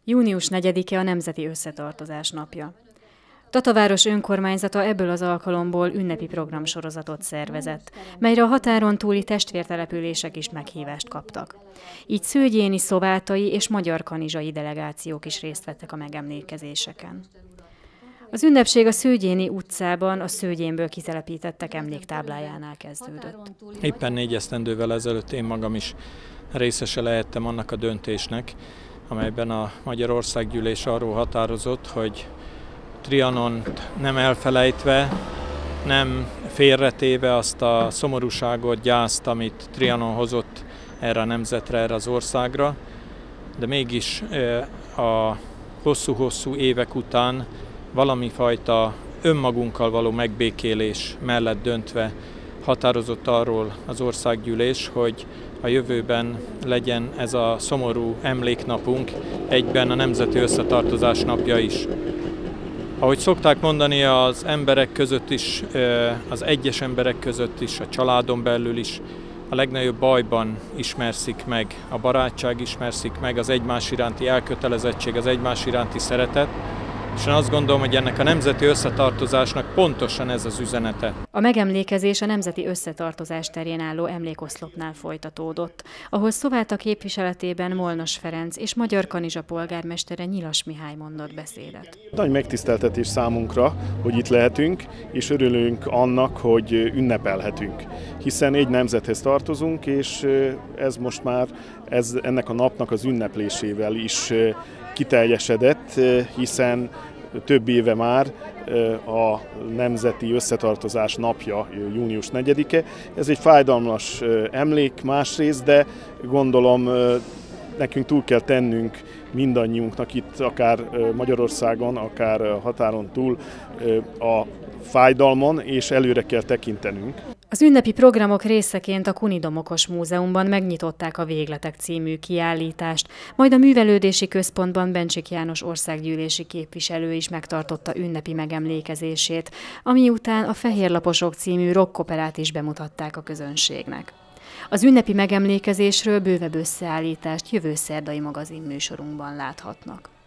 Június 4-e a Nemzeti Összetartozás napja. Tataváros önkormányzata ebből az alkalomból ünnepi programsorozatot szervezett, melyre a határon túli testvértelepülések is meghívást kaptak. Így szőgyéni, szovátai és magyarkanizsai delegációk is részt vettek a megemlékezéseken. Az ünnepség a Szőgyéni utcában a Szőgyénből kitelepítettek emléktáblájánál kezdődött. Éppen 4 esztendővel ezelőtt én magam is részese lehettem annak a döntésnek, amelyben a Magyar Országgyűlés arról határozott, hogy Trianont nem elfelejtve, nem félretéve azt a szomorúságot, gyászt, amit Trianon hozott erre a nemzetre, erre az országra, de mégis a hosszú-hosszú évek után valami fajta önmagunkkal való megbékélés mellett döntve határozott arról az országgyűlés, hogy a jövőben legyen ez a szomorú emléknapunk egyben a Nemzeti Összetartozás napja is. Ahogy szokták mondani, az emberek között is, az egyes emberek között is, a családon belül is a legnagyobb bajban ismerszik meg a barátság, ismerszik meg az egymás iránti elkötelezettség, az egymás iránti szeretet, és én azt gondolom, hogy ennek a nemzeti összetartozásnak pontosan ez az üzenete. A megemlékezés a Nemzeti Összetartozás terén álló emlékoszlopnál folytatódott, ahol Szováta képviseletében Molnos Ferenc és Magyarkanizsa polgármestere Nyilas Mihály mondott beszédet. Nagy megtiszteltetés számunkra, hogy itt lehetünk, és örülünk annak, hogy ünnepelhetünk. Hiszen egy nemzethez tartozunk, és ez most már ennek a napnak az ünneplésével is kiteljesedett, hiszen több éve már a Nemzeti Összetartozás napja, június 4-e. Ez egy fájdalmas emlék másrészt, de gondolom nekünk túl kell tennünk mindannyiunknak itt, akár Magyarországon, akár határon túl a fájdalmon, és előre kell tekintenünk. Az ünnepi programok részeként a Kuni Domokos Múzeumban megnyitották a Végletek című kiállítást, majd a Művelődési Központban Bencsik János országgyűlési képviselő is megtartotta ünnepi megemlékezését, ami után a Fehérlaposok című rockoperát is bemutatták a közönségnek. Az ünnepi megemlékezésről bővebb összeállítást jövő szerdai magazinműsorunkban láthatnak.